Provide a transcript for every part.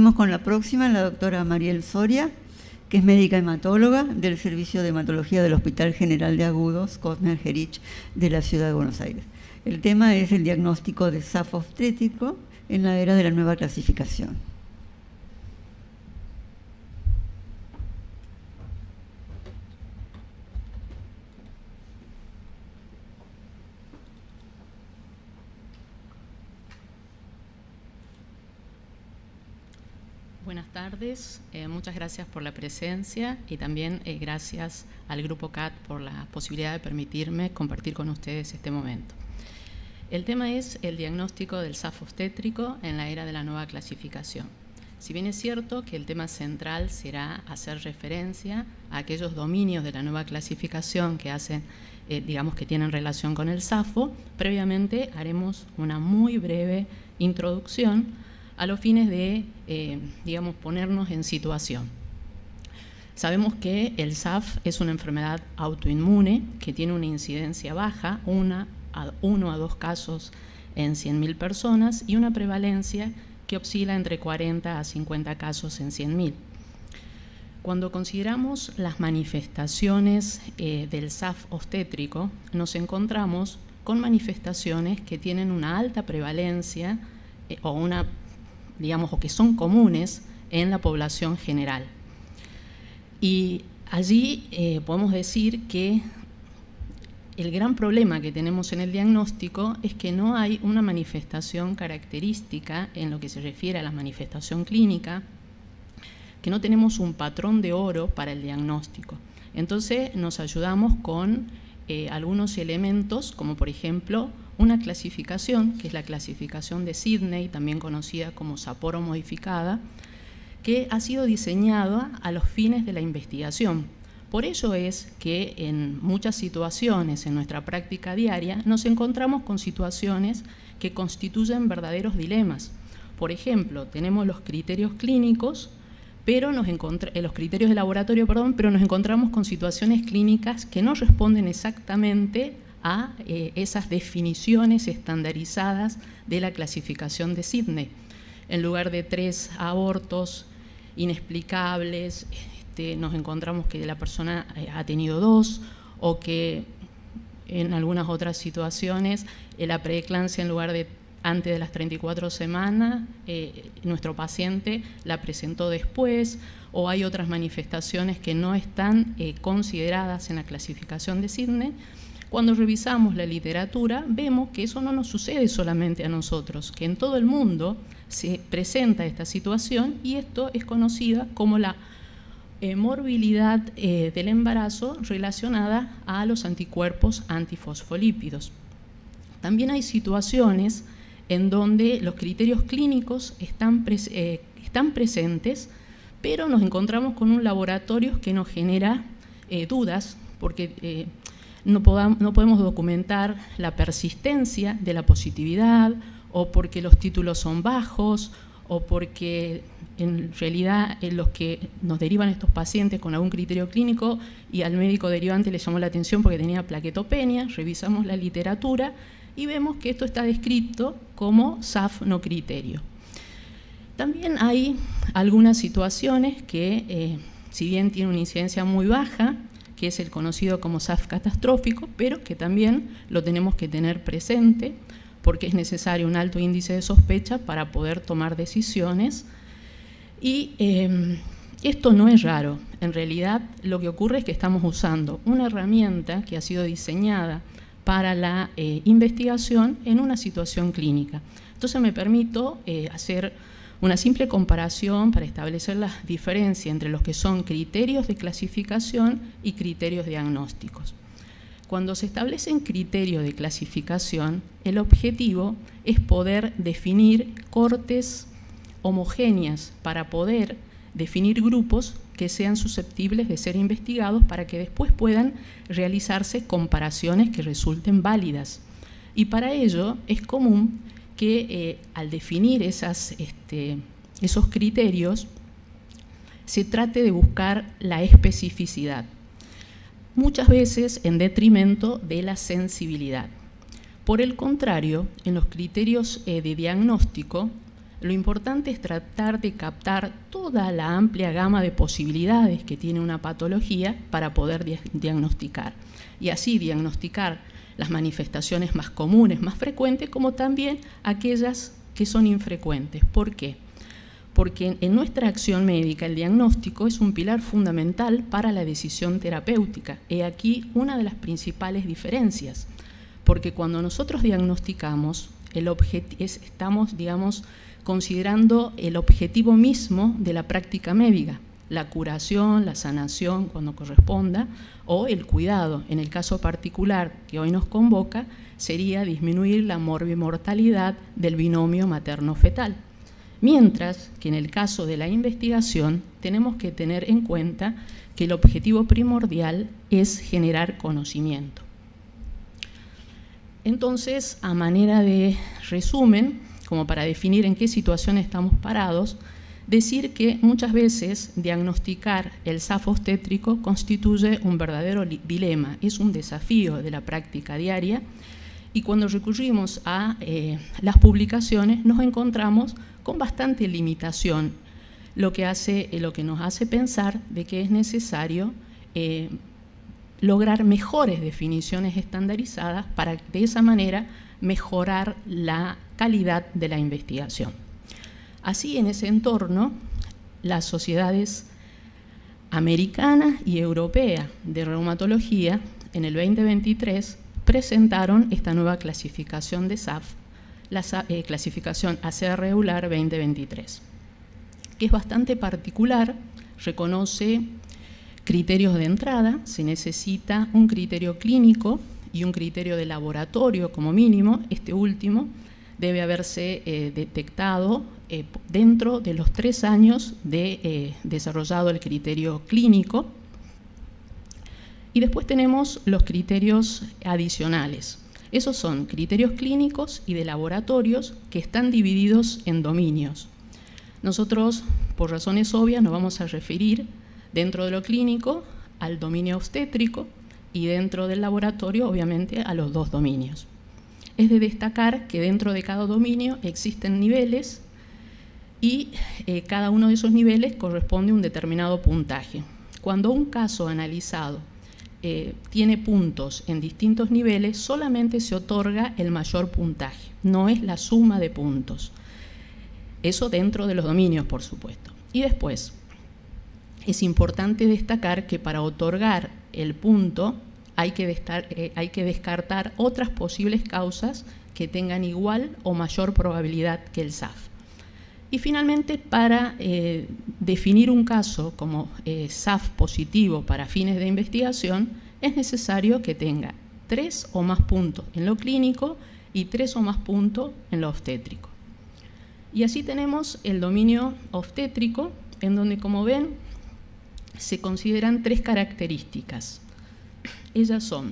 Seguimos con la próxima, la doctora Mariel Soria, que es médica hematóloga del Servicio de Hematología del Hospital General de Agudos, Cosme-Algerich, de la Ciudad de Buenos Aires. El tema es el diagnóstico de SAF obstétrico en la era de la nueva clasificación. Buenas tardes, muchas gracias por la presencia y también gracias al Grupo CAT por la posibilidad de permitirme compartir con ustedes este momento. El tema es el diagnóstico del SAF obstétrico en la era de la nueva clasificación. Si bien es cierto que el tema central será hacer referencia a aquellos dominios de la nueva clasificación que hacen, digamos que tienen relación con el SAFO, previamente haremos una muy breve introducción a los fines de, digamos, ponernos en situación. Sabemos que el SAF es una enfermedad autoinmune que tiene una incidencia baja, 1 a 2 casos en 100.000 personas y una prevalencia que oscila entre 40 a 50 casos en 100.000. Cuando consideramos las manifestaciones del SAF obstétrico, nos encontramos con manifestaciones que tienen una alta prevalencia o que son comunes en la población general. Y allí podemos decir que el gran problema que tenemos en el diagnóstico es que no hay una manifestación característica en lo que se refiere a la manifestación clínica, que no tenemos un patrón de oro para el diagnóstico. Entonces nos ayudamos con algunos elementos, como por ejemplo una clasificación, que es la clasificación de Sidney, también conocida como Sapporo modificada, que ha sido diseñada a los fines de la investigación. Por ello es que en muchas situaciones en nuestra práctica diaria nos encontramos con situaciones que constituyen verdaderos dilemas. Por ejemplo, tenemos los criterios clínicos, los criterios de laboratorio, pero nos encontramos con situaciones clínicas que no responden exactamente a esas definiciones estandarizadas de la clasificación de Sidney. En lugar de 3 abortos inexplicables, nos encontramos que la persona ha tenido 2, o que en algunas otras situaciones la preeclampsia, en lugar de antes de las 34 semanas, nuestro paciente la presentó después, o hay otras manifestaciones que no están consideradas en la clasificación de Sidney. Cuando revisamos la literatura, vemos que eso no nos sucede solamente a nosotros, que en todo el mundo se presenta esta situación, y esto es conocida como la morbilidad del embarazo relacionada a los anticuerpos antifosfolípidos. También hay situaciones en donde los criterios clínicos están presentes, pero nos encontramos con un laboratorio que nos genera dudas, porque no podemos documentar la persistencia de la positividad, o porque los títulos son bajos, o porque en realidad los que nos derivan estos pacientes con algún criterio clínico y al médico derivante le llamó la atención porque tenía plaquetopenia. Revisamos la literatura y vemos que esto está descrito como SAF no criterio. También hay algunas situaciones que, si bien tienen una incidencia muy baja, que es el conocido como SAF catastrófico, pero que también lo tenemos que tener presente porque es necesario un alto índice de sospecha para poder tomar decisiones. Y esto no es raro. En realidad, lo que ocurre es que estamos usando una herramienta que ha sido diseñada para la investigación en una situación clínica. Entonces me permito hacer una simple comparación para establecer la diferencia entre los que son criterios de clasificación y criterios diagnósticos. Cuando se establecen criterios de clasificación, el objetivo es poder definir cortes homogéneas para poder definir grupos que sean susceptibles de ser investigados para que después puedan realizarse comparaciones que resulten válidas. Y para ello es común que al definir esos criterios se trate de buscar la especificidad, muchas veces en detrimento de la sensibilidad. Por el contrario, en los criterios de diagnóstico, lo importante es tratar de captar toda la amplia gama de posibilidades que tiene una patología para poder diagnosticar. Y así diagnosticar las manifestaciones más comunes, más frecuentes, como también aquellas que son infrecuentes. ¿Por qué? Porque en nuestra acción médica el diagnóstico es un pilar fundamental para la decisión terapéutica. He aquí una de las principales diferencias, porque cuando nosotros diagnosticamos, estamos, digamos, considerando el objetivo mismo de la práctica médica, la curación, la sanación cuando corresponda, o el cuidado. En el caso particular que hoy nos convoca, sería disminuir la morbimortalidad del binomio materno-fetal. Mientras que en el caso de la investigación tenemos que tener en cuenta que el objetivo primordial es generar conocimiento. Entonces, a manera de resumen, como para definir en qué situación estamos parados, decir que muchas veces diagnosticar el SAF obstétrico constituye un verdadero dilema, es un desafío de la práctica diaria, y cuando recurrimos a las publicaciones nos encontramos con bastante limitación, lo que nos hace pensar de que es necesario lograr mejores definiciones estandarizadas para de esa manera mejorar la calidad de la investigación. Así, en ese entorno, las sociedades americana y europea de reumatología en el 2023 presentaron esta nueva clasificación de SAF, la clasificación ACR EULAR 2023, que es bastante particular, reconoce criterios de entrada, se necesita un criterio clínico y un criterio de laboratorio como mínimo. Este último debe haberse detectado dentro de los 3 años de desarrollado el criterio clínico. Y después tenemos los criterios adicionales. Esos son criterios clínicos y de laboratorios que están divididos en dominios. Nosotros, por razones obvias, nos vamos a referir dentro de lo clínico al dominio obstétrico y dentro del laboratorio, obviamente, a los 2 dominios. Es de destacar que dentro de cada dominio existen niveles y cada uno de esos niveles corresponde a un determinado puntaje. Cuando un caso analizado tiene puntos en distintos niveles, solamente se otorga el mayor puntaje, no es la suma de puntos. Eso dentro de los dominios, por supuesto. Y después, es importante destacar que para otorgar el punto hay que descartar otras posibles causas que tengan igual o mayor probabilidad que el SAF. Y finalmente, para definir un caso como SAF positivo para fines de investigación, es necesario que tenga 3 o más puntos en lo clínico y 3 o más puntos en lo obstétrico. Y así tenemos el dominio obstétrico, en donde, como ven, se consideran 3 características. Ellas son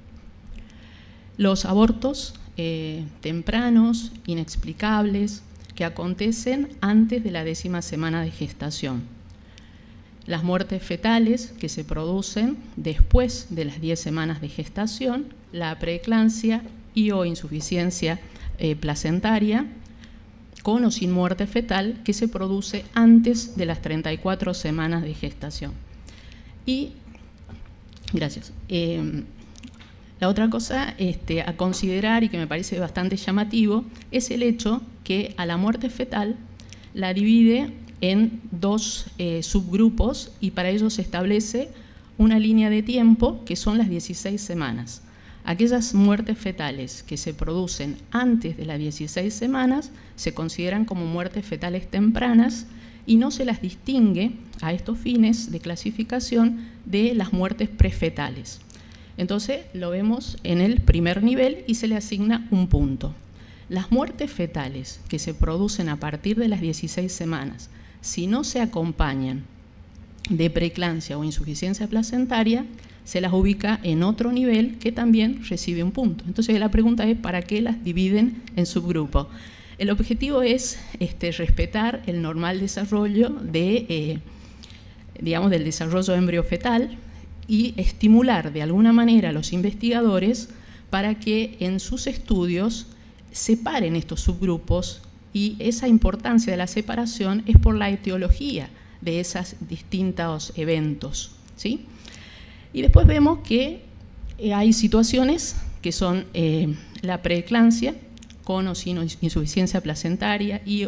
los abortos tempranos, inexplicables, que acontecen antes de la 10ª semana de gestación. Las muertes fetales que se producen después de las 10 semanas de gestación, la preeclampsia y o insuficiencia placentaria, con o sin muerte fetal, que se produce antes de las 34 semanas de gestación. Y, gracias. La otra cosa a considerar y que me parece bastante llamativo es el hecho que a la muerte fetal la divide en 2 subgrupos y para ello se establece una línea de tiempo que son las 16 semanas. Aquellas muertes fetales que se producen antes de las 16 semanas se consideran como muertes fetales tempranas y no se las distingue a estos fines de clasificación de las muertes prefetales. Entonces lo vemos en el primer nivel y se le asigna un punto. Las muertes fetales que se producen a partir de las 16 semanas, si no se acompañan de preeclampsia o insuficiencia placentaria, se las ubica en otro nivel que también recibe un punto. Entonces la pregunta es, ¿para qué las dividen en subgrupos? El objetivo es respetar el normal desarrollo del desarrollo embriofetal y estimular de alguna manera a los investigadores para que en sus estudios separen estos subgrupos Y esa importancia de la separación es por la etiología de esos distintos eventos, ¿sí? Y después vemos que hay situaciones que son la preeclampsia, con o sin insuficiencia placentaria y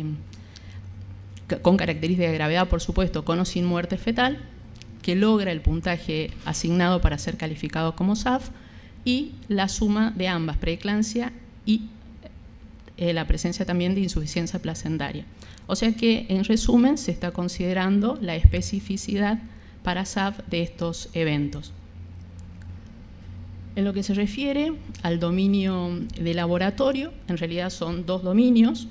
con características de gravedad, por supuesto, con o sin muerte fetal, que logra el puntaje asignado para ser calificado como SAF, y la suma de ambas, preeclampsia y la presencia también de insuficiencia placentaria. O sea que, en resumen, se está considerando la especificidad para SAF de estos eventos. En lo que se refiere al dominio de laboratorio, en realidad son dos dominios.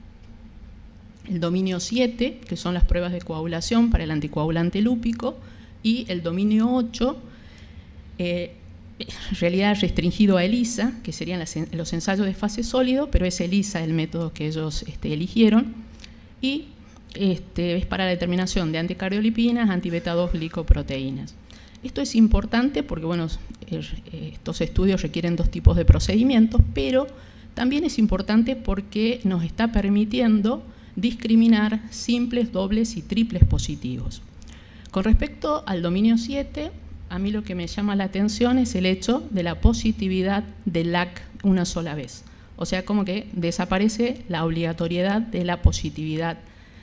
El dominio 7, que son las pruebas de coagulación para el anticoagulante lúpico, y el dominio 8, en realidad restringido a ELISA, que serían los ensayos de fase sólido, pero es ELISA el método que ellos eligieron, y es para la determinación de anticardiolipinas, anti-beta-2 glicoproteínas. Esto es importante porque, bueno, estos estudios requieren dos tipos de procedimientos, pero también es importante porque nos está permitiendo discriminar simples, dobles y triples positivos. Con respecto al dominio 7, a mí lo que me llama la atención es el hecho de la positividad del LAC una sola vez. O sea, como que desaparece la obligatoriedad de la positividad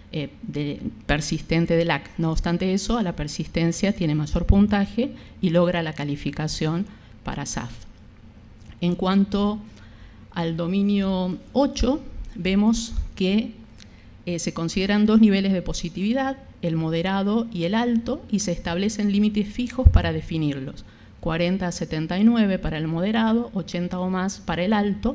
persistente del LAC. No obstante eso, a la persistencia tiene mayor puntaje y logra la calificación para SAF. En cuanto al dominio 8, vemos que se consideran dos niveles de positividad, el moderado y el alto, y se establecen límites fijos para definirlos. 40 a 79 para el moderado, 80 o más para el alto.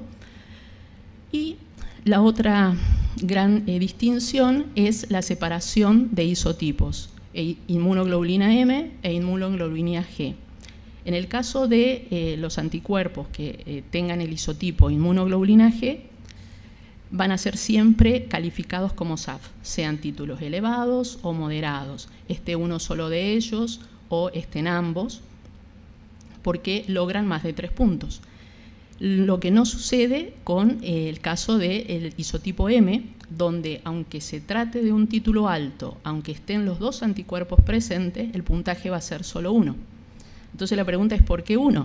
Y la otra gran distinción es la separación de isotipos, inmunoglobulina M e inmunoglobulina G. En el caso de los anticuerpos que tengan el isotipo inmunoglobulina G, van a ser siempre calificados como SAF, sean títulos elevados o moderados, esté uno solo de ellos o estén ambos, porque logran más de 3 puntos. Lo que no sucede con el caso del isotipo M, donde aunque se trate de un título alto, aunque estén los dos anticuerpos presentes, el puntaje va a ser solo 1. Entonces la pregunta es ¿por qué 1?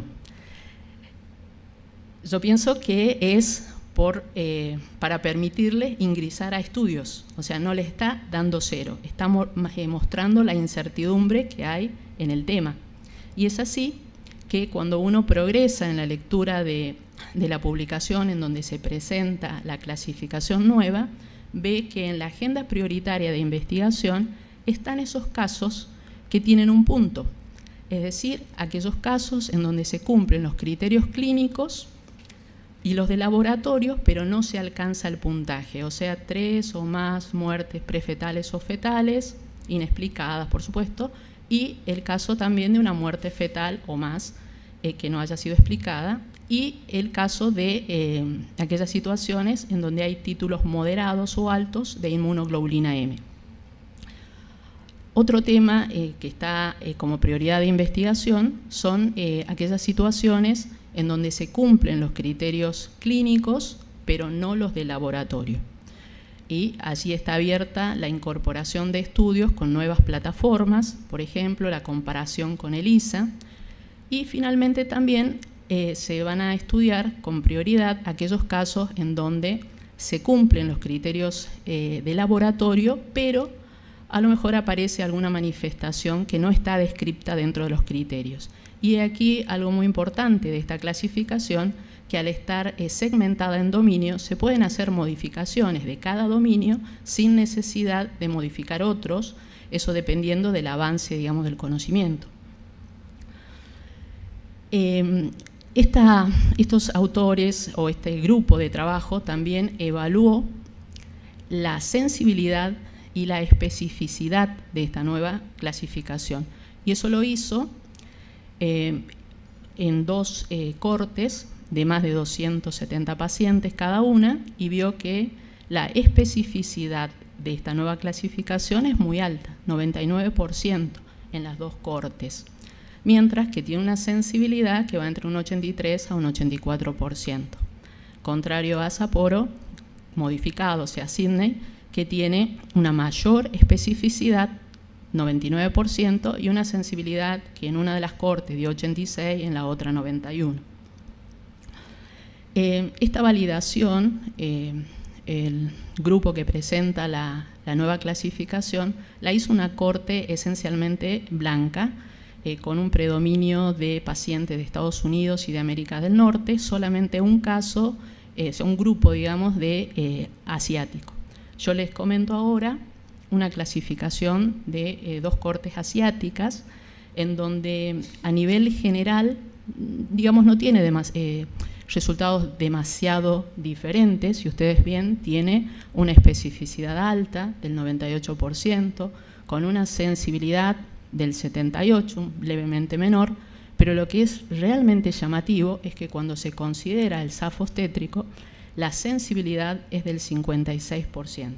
Yo pienso que es para permitirle ingresar a estudios, o sea, no le está dando 0, está mostrando la incertidumbre que hay en el tema. Y es así que cuando uno progresa en la lectura de la publicación en donde se presenta la clasificación nueva, ve que en la agenda prioritaria de investigación están esos casos que tienen un punto, es decir, aquellos casos en donde se cumplen los criterios clínicos y los de laboratorio, pero no se alcanza el puntaje, o sea, 3 o más muertes prefetales o fetales, inexplicadas por supuesto, y el caso también de una muerte fetal o más que no haya sido explicada, y el caso de aquellas situaciones en donde hay títulos moderados o altos de inmunoglobulina M. Otro tema que está como prioridad de investigación son aquellas situaciones en donde se cumplen los criterios clínicos, pero no los de laboratorio. Y allí está abierta la incorporación de estudios con nuevas plataformas, por ejemplo, la comparación con ELISA, y finalmente también se van a estudiar con prioridad aquellos casos en donde se cumplen los criterios de laboratorio, pero a lo mejor aparece alguna manifestación que no está descripta dentro de los criterios. Y aquí algo muy importante de esta clasificación, que al estar segmentada en dominios, se pueden hacer modificaciones de cada dominio sin necesidad de modificar otros, eso dependiendo del avance, digamos, del conocimiento. Estos autores o este grupo de trabajo también evaluó la sensibilidad y la especificidad de esta nueva clasificación. Y eso lo hizo en dos cortes de más de 270 pacientes cada una, y vio que la especificidad de esta nueva clasificación es muy alta, 99% en las dos cortes, mientras que tiene una sensibilidad que va entre un 83 a un 84%. Contrario a Sapporo, modificado, o sea, Sydney, que tiene una mayor especificidad, 99%, y una sensibilidad que en una de las cortes dio 86 y en la otra 91. Esta validación, el grupo que presenta la nueva clasificación, la hizo una corte esencialmente blanca, con un predominio de pacientes de Estados Unidos y de América del Norte, solamente un caso, un grupo, digamos, de asiático. Yo les comento ahora una clasificación de 2 cortes asiáticas, en donde a nivel general, digamos, no tiene resultados demasiado diferentes. Si ustedes ven, tiene una especificidad alta del 98%, con una sensibilidad del 78%, levemente menor, pero lo que es realmente llamativo es que cuando se considera el SAF obstétrico, la sensibilidad es del 56%.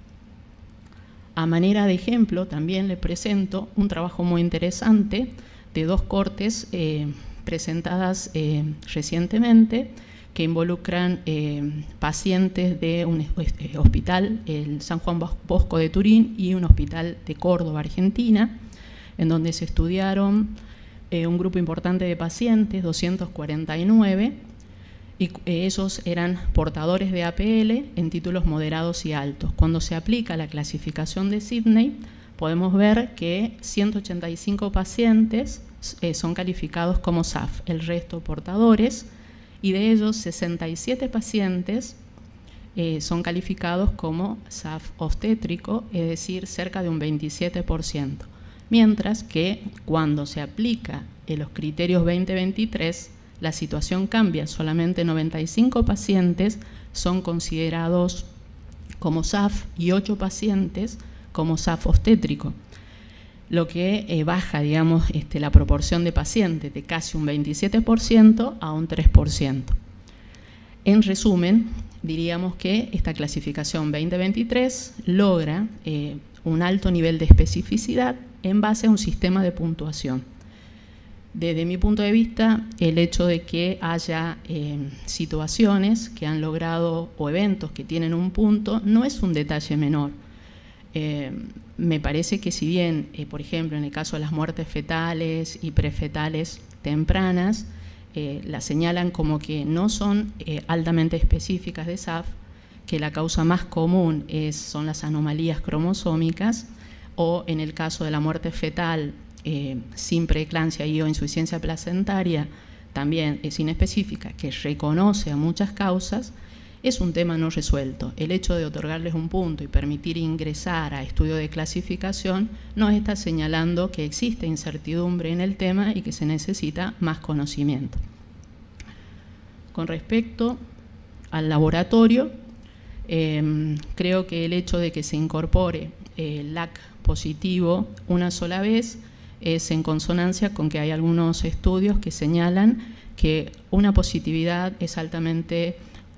A manera de ejemplo, también les presento un trabajo muy interesante de 2 cortes presentadas recientemente, que involucran pacientes de un hospital, el San Juan Bosco de Turín, y un hospital de Córdoba, Argentina, en donde se estudiaron un grupo importante de pacientes, 249, y esos eran portadores de APL en títulos moderados y altos. Cuando se aplica la clasificación de Sydney, podemos ver que 185 pacientes son calificados como SAF, el resto portadores, y de ellos 67 pacientes son calificados como SAF obstétrico, es decir, cerca de un 27%. Mientras que cuando se aplica en los criterios 2023, la situación cambia, solamente 95 pacientes son considerados como SAF y 8 pacientes como SAF obstétrico, lo que baja, digamos, la proporción de pacientes de casi un 27% a un 3%. En resumen, diríamos que esta clasificación 2023 logra un alto nivel de especificidad en base a un sistema de puntuación. Desde mi punto de vista, el hecho de que haya situaciones que han logrado o eventos que tienen un punto no es un detalle menor. Me parece que si bien, por ejemplo, en el caso de las muertes fetales y prefetales tempranas, las señalan como que no son altamente específicas de SAF, que la causa más común son las anomalías cromosómicas, o en el caso de la muerte fetal sin preeclampsia y o insuficiencia placentaria, también es inespecífica, que reconoce a muchas causas, es un tema no resuelto. El hecho de otorgarles un punto y permitir ingresar a estudio de clasificación nos está señalando que existe incertidumbre en el tema y que se necesita más conocimiento. Con respecto al laboratorio, creo que el hecho de que se incorpore el LAC positivo una sola vez es en consonancia con que hay algunos estudios que señalan que una positividad es altamente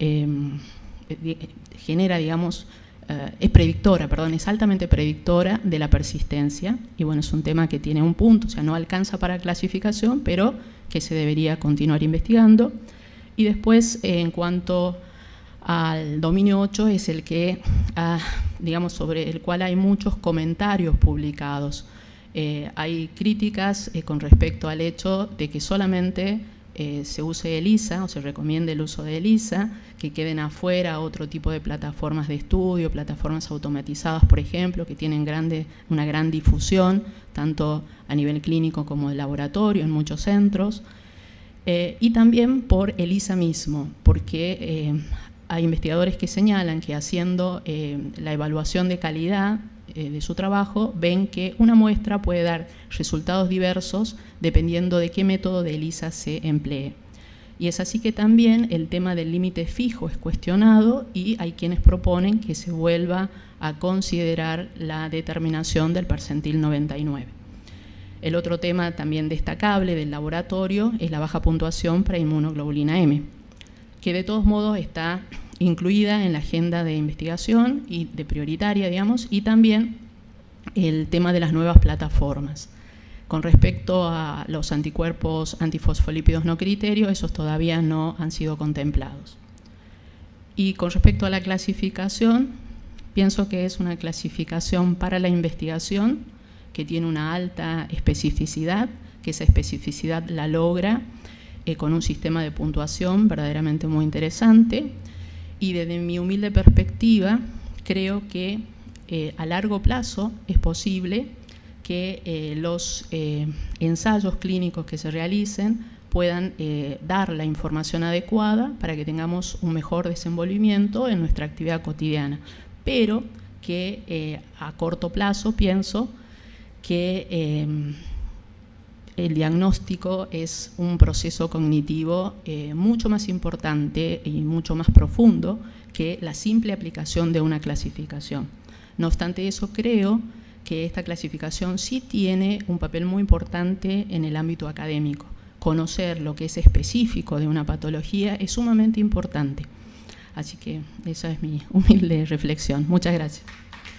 genera, digamos, es altamente predictora de la persistencia, y bueno, es un tema que tiene un punto, o sea, no alcanza para clasificación, pero que se debería continuar investigando. Y después, en cuanto al dominio 8, es el que, digamos, sobre el cual hay muchos comentarios publicados. Hay críticas con respecto al hecho de que solamente se use ELISA, o se recomiende el uso de ELISA, que queden afuera otro tipo de plataformas de estudio, plataformas automatizadas, por ejemplo, que tienen una gran difusión, tanto a nivel clínico como de laboratorio en muchos centros, y también por ELISA mismo, porque hay investigadores que señalan que haciendo la evaluación de calidad de su trabajo, ven que una muestra puede dar resultados diversos dependiendo de qué método de ELISA se emplee. Y es así que también el tema del límite fijo es cuestionado, y hay quienes proponen que se vuelva a considerar la determinación del percentil 99. El otro tema también destacable del laboratorio es la baja puntuación para inmunoglobulina M, que de todos modos está incluida en la agenda de investigación y de prioritaria, digamos, y también el tema de las nuevas plataformas. Con respecto a los anticuerpos antifosfolípidos no criterio, esos todavía no han sido contemplados. Y con respecto a la clasificación, pienso que es una clasificación para la investigación que tiene una alta especificidad, que esa especificidad la logra con un sistema de puntuación verdaderamente muy interesante. Y desde mi humilde perspectiva, creo que a largo plazo es posible que los ensayos clínicos que se realicen puedan dar la información adecuada para que tengamos un mejor desenvolvimiento en nuestra actividad cotidiana. Pero que a corto plazo pienso que el diagnóstico es un proceso cognitivo mucho más importante y mucho más profundo que la simple aplicación de una clasificación. No obstante eso, creo que esta clasificación sí tiene un papel muy importante en el ámbito académico. Conocer lo que es específico de una patología es sumamente importante. Así que esa es mi humilde reflexión. Muchas gracias.